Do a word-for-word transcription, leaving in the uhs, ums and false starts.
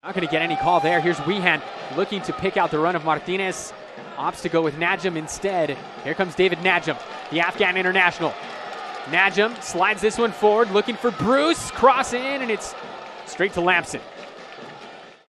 Not going to get any call there. Here's Wehan looking to pick out the run of Martinez. Opts to go with Najm instead. Here comes David Najm, the Afghan international. Najm slides this one forward, looking for Bruce. Cross in, and it's straight to Lamson.